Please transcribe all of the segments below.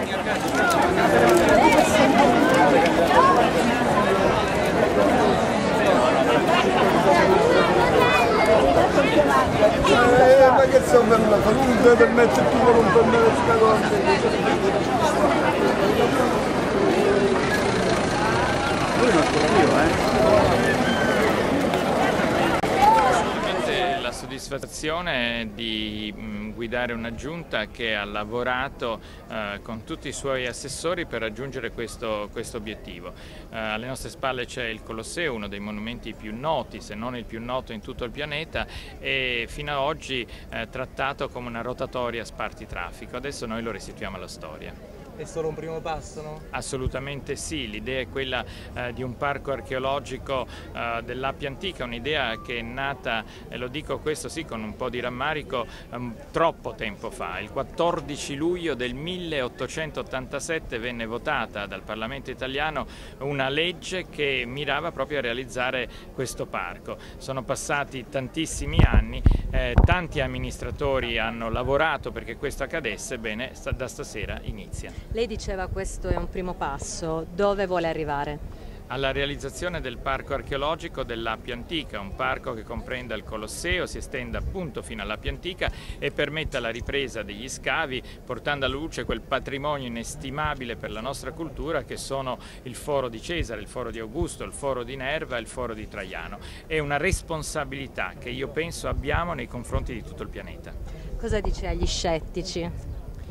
Ma che stiamo per la salute, per mettere tutto non per me questa La soddisfazione di guidare una giunta che ha lavorato con tutti i suoi assessori per raggiungere questo obiettivo. Alle nostre spalle c'è il Colosseo, uno dei monumenti più noti, se non il più noto in tutto il pianeta, e fino ad oggi trattato come una rotatoria spartitraffico. Adesso noi lo restituiamo alla storia. È solo un primo passo, no? Assolutamente sì, l'idea è quella di un parco archeologico dell'Appia Antica, un'idea che è nata, e lo dico questo sì con un po' di rammarico, troppo tempo fa. Il 14 luglio del 1887 venne votata dal Parlamento italiano una legge che mirava proprio a realizzare questo parco. Sono passati tantissimi anni, tanti amministratori hanno lavorato perché questo accadesse, bene, da stasera inizia. Lei diceva questo è un primo passo, dove vuole arrivare? Alla realizzazione del parco archeologico dell'Appia Antica, un parco che comprenda il Colosseo, si estende appunto fino all'Appia Antica e permetta la ripresa degli scavi, portando alla luce quel patrimonio inestimabile per la nostra cultura che sono il Foro di Cesare, il Foro di Augusto, il Foro di Nerva e il Foro di Traiano. È una responsabilità che io penso abbiamo nei confronti di tutto il pianeta. Cosa dice agli scettici?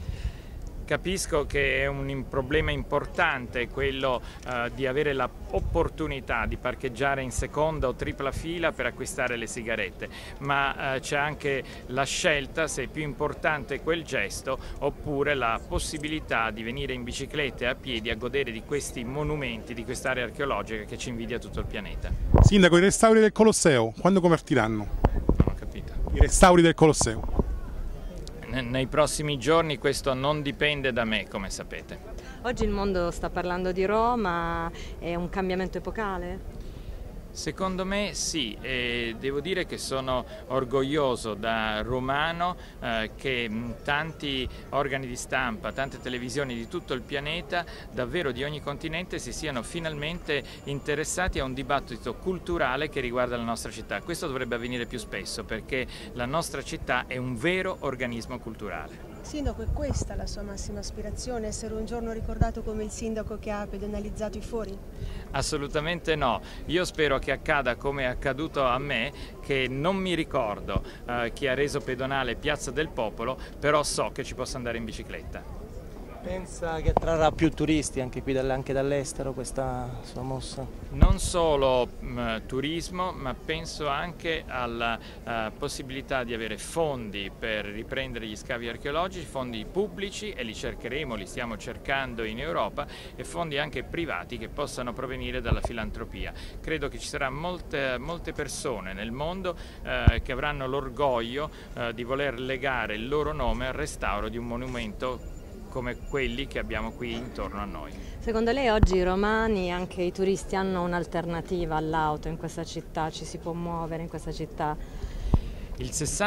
Capisco che è un problema importante quello di avere l'opportunità di parcheggiare in seconda o tripla fila per acquistare le sigarette, ma c'è anche la scelta se è più importante quel gesto oppure la possibilità di venire in bicicletta e a piedi a godere di questi monumenti, di quest'area archeologica che ci invidia tutto il pianeta. Sindaco, i restauri del Colosseo, quando convertiranno? Non ho capito. I restauri del Colosseo. Nei prossimi giorni questo non dipende da me, come sapete. Oggi il mondo sta parlando di Roma, è un cambiamento epocale? Secondo me sì, e devo dire che sono orgoglioso da romano che tanti organi di stampa, tante televisioni di tutto il pianeta, davvero di ogni continente, si siano finalmente interessati a un dibattito culturale che riguarda la nostra città. Questo dovrebbe avvenire più spesso perché la nostra città è un vero organismo culturale. Sindaco, è questa la sua massima aspirazione, essere un giorno ricordato come il sindaco che ha pedonalizzato i fori? Assolutamente no, io spero che accada come è accaduto a me, che non mi ricordo chi ha reso pedonale Piazza del Popolo, però so che ci posso andare in bicicletta. Pensa che attrarrà più turisti anche qui anche dall'estero questa sua mossa? Non solo turismo, ma penso anche alla possibilità di avere fondi per riprendere gli scavi archeologici, fondi pubblici, e li cercheremo, li stiamo cercando in Europa, e fondi anche privati che possano provenire dalla filantropia. Credo che ci saranno molte persone nel mondo che avranno l'orgoglio di voler legare il loro nome al restauro di un monumento come quelli che abbiamo qui intorno a noi. Secondo lei oggi i romani, anche i turisti, hanno un'alternativa all'auto in questa città? Ci si può muovere in questa città? Il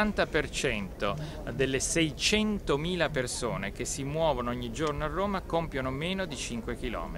60% delle 600.000 persone che si muovono ogni giorno a Roma compiono meno di 5 km.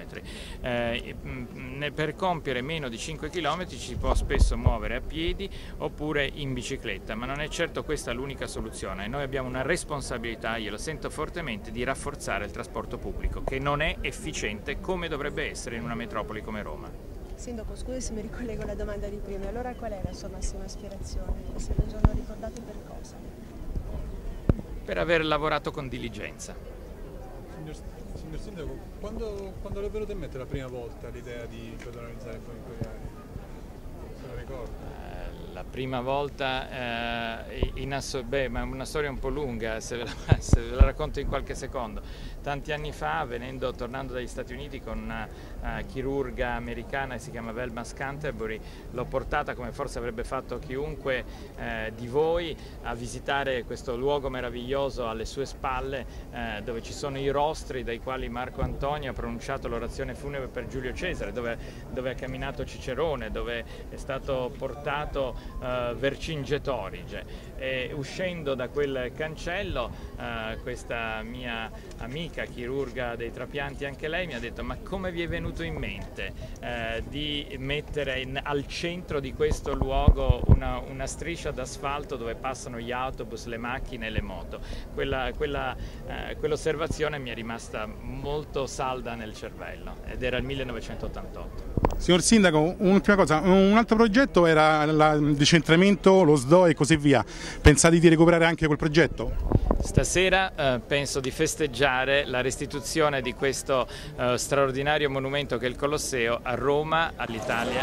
Per compiere meno di 5 km ci si può spesso muovere a piedi oppure in bicicletta, ma non è certo questa l'unica soluzione. Noi abbiamo una responsabilità, io lo sento fortemente, di rafforzare il trasporto pubblico, che non è efficiente come dovrebbe essere in una metropoli come Roma. Sindaco, scusi se mi ricollego alla domanda di prima, allora qual è la sua massima aspirazione? Essere un giorno ricordato per cosa? Per aver lavorato con diligenza. Signor Sindaco, quando le è venuta in mente la prima volta l'idea di pedonalizzare poi in quelle aree? Se la ricorda? La prima volta, ma è una storia un po' lunga, se ve la racconto in qualche secondo. Tanti anni fa, tornando dagli Stati Uniti con una chirurga americana che si chiama Velma Canterbury. L'ho portata, come forse avrebbe fatto chiunque di voi, a visitare questo luogo meraviglioso alle sue spalle, dove ci sono i rostri dai quali Marco Antonio ha pronunciato l'orazione funebre per Giulio Cesare, dove ha camminato Cicerone, dove è stato portato Vercingetorige. E uscendo da quel cancello, questa mia amica chirurga dei trapianti, anche lei, mi ha detto: ma come vi è venuto in mente di mettere al centro di questo luogo una striscia d'asfalto dove passano gli autobus, le macchine e le moto? Quell'osservazione mi è rimasta molto salda nel cervello, ed era il 1988. Signor Sindaco, un'ultima cosa, un altro progetto era il decentramento, lo SDO e così via. Pensate di recuperare anche quel progetto? Stasera penso di festeggiare la restituzione di questo straordinario monumento che è il Colosseo a Roma, all'Italia.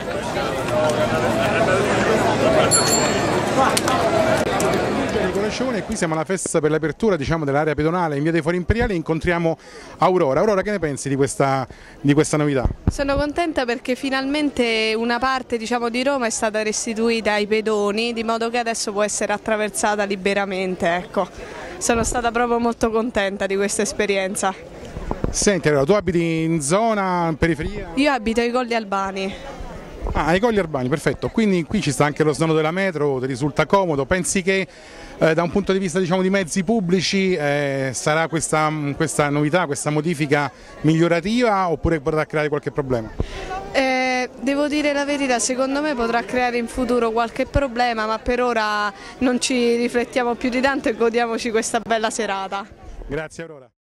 E qui siamo alla festa per l'apertura, diciamo, dell'area pedonale in via dei Fori Imperiali e incontriamo Aurora. Aurora, che ne pensi di questa novità? Sono contenta perché finalmente una parte, diciamo, di Roma è stata restituita ai pedoni, di modo che adesso può essere attraversata liberamente, ecco. Sono stata proprio molto contenta di questa esperienza. Senti, allora, tu abiti in zona, in periferia? Io abito ai Colli Albani. Ah, ai Colli Albani, perfetto. Quindi qui ci sta anche lo snodo della metro, ti risulta comodo? Pensi che da un punto di vista, diciamo, di mezzi pubblici sarà questa novità, questa modifica migliorativa, oppure potrà creare qualche problema? Devo dire la verità, secondo me potrà creare in futuro qualche problema, ma per ora non ci riflettiamo più di tanto e godiamoci questa bella serata. Grazie Aurora.